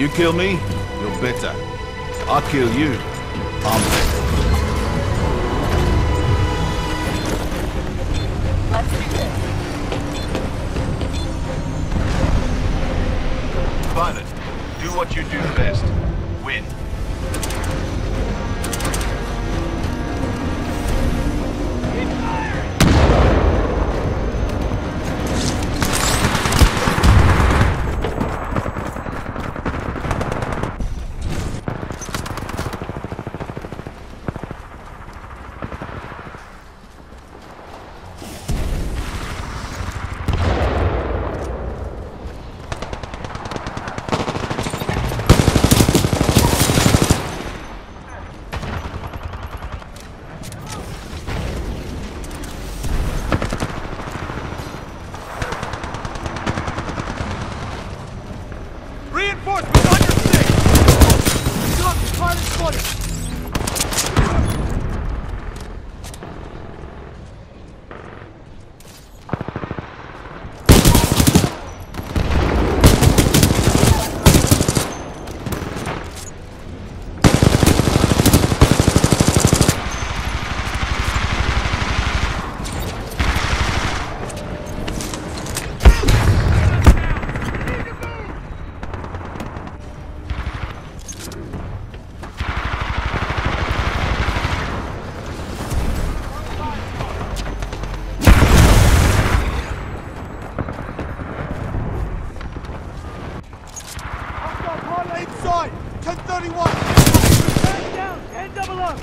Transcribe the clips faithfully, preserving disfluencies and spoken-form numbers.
You kill me, you're better. I kill you, I'm better. Let's do this. Pilot, do what you do best. Win. Reinforcements on your six! Copy, pilot spotted! Inside! ten thirty-one! Man down! ten double up!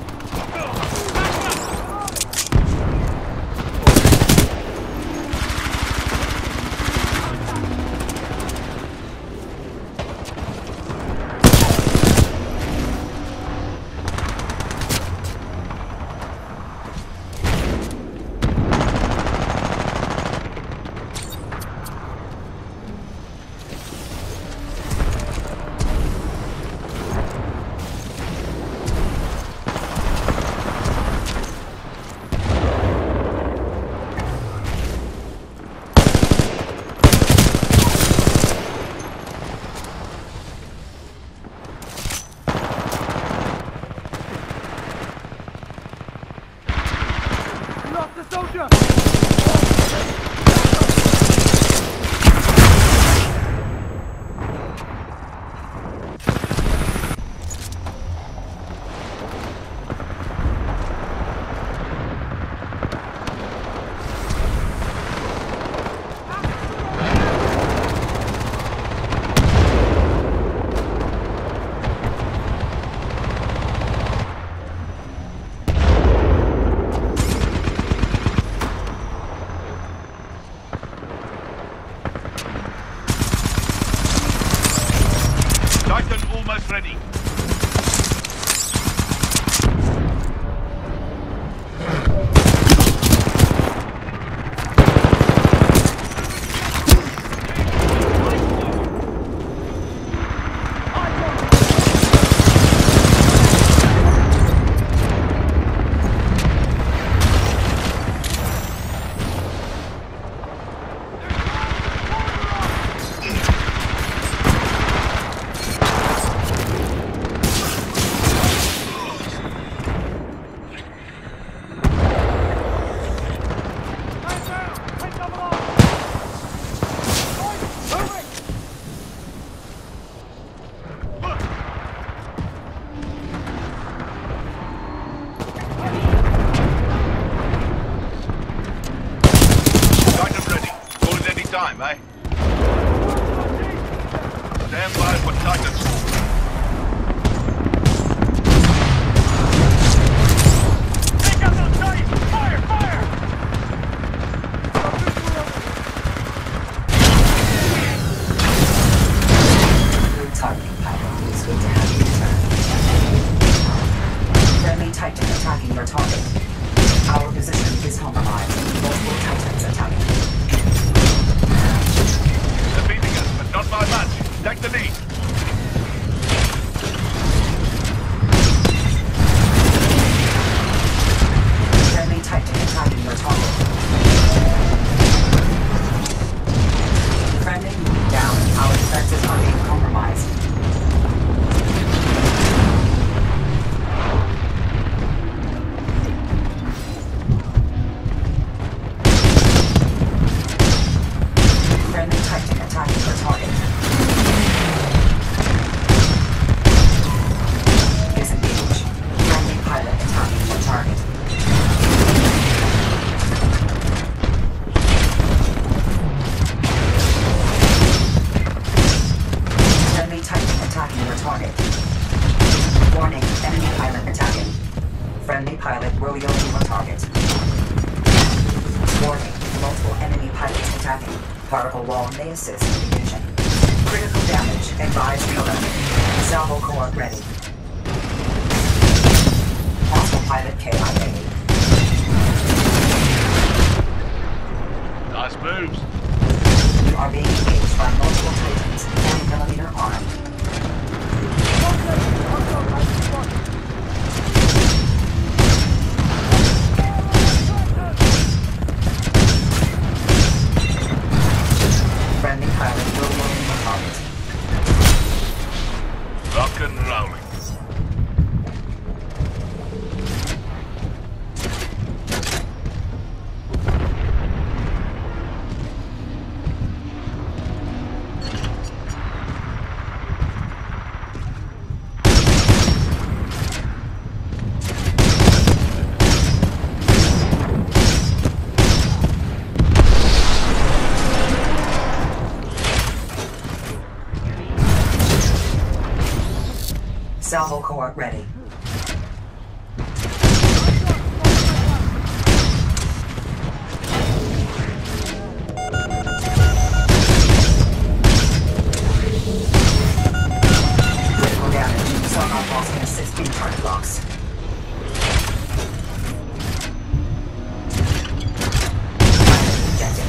The soldier! Titan almost ready. Time, eh? Stand by for Titan's call. Take out those Titans! Fire! Fire! New target pilot, it's good to have you return. Friendly Titan attacking your target. Our position is compromised. Multiple Titans attacking. They're beating us, but not by much. Take the lead. attacking your target. Warning, enemy pilot attacking. Friendly pilot rodeo your target. Warning, multiple enemy pilots attacking. Particle wall may assist in diffusion. Critical damage, advise cover. Salvo core ready. Hostile pilot K I A. Nice moves. You are being engaged by multiple Titans, twenty millimeter armed. Friendly pilot will load your target. Rock and rolling. Salvo core ready. Critical damage. Sonar pulse can assist in target locks. Ejected.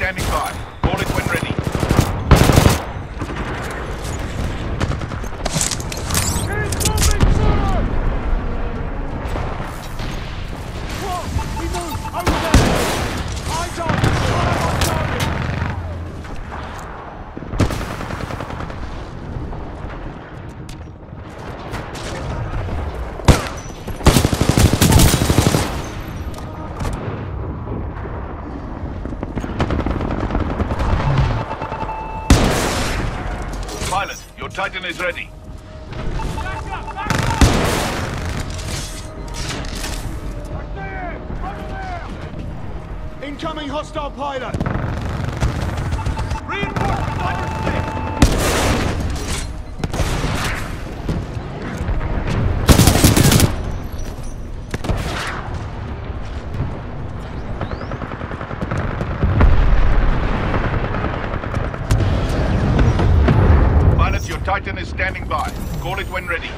standing by. Call it when ready. Pilot, your Titan is ready. Back up! Back up! Incoming hostile pilot! Reinforcements on your six! Pilot, your Titan is standing by. Call it when ready.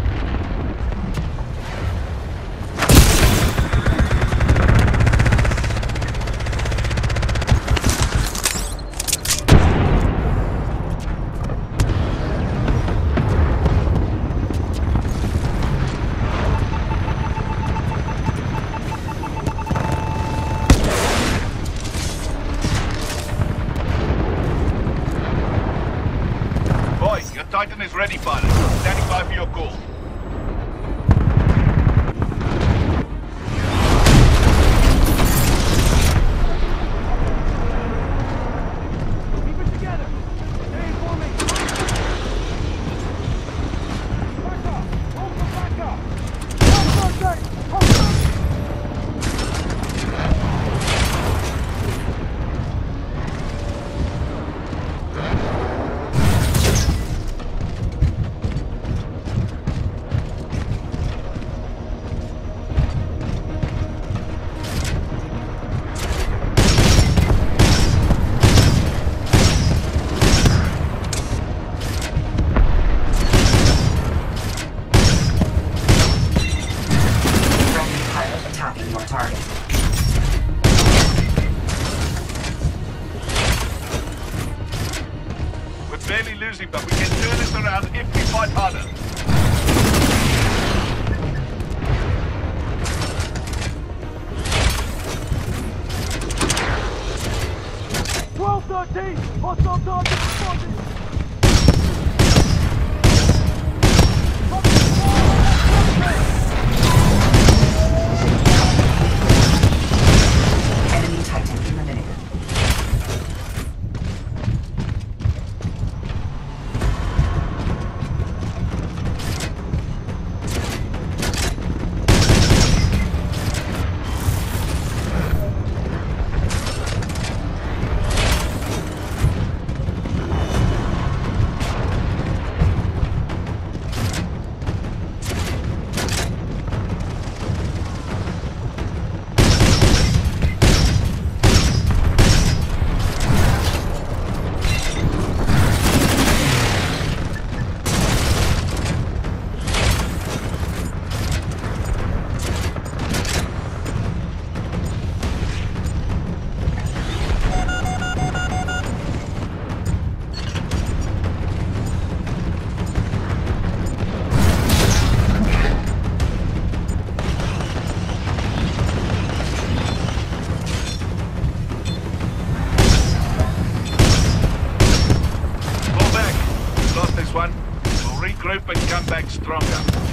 Titan is ready, pilot. Standing by for your call. Keep it together. Stay for me. Back up. Hold the back up. Hold the Hold the target. We're barely losing, but we can turn this around if we fight harder. twelve thirteen! Hostile target spotted! Enemy Titan eliminated. One. We'll regroup and come back stronger.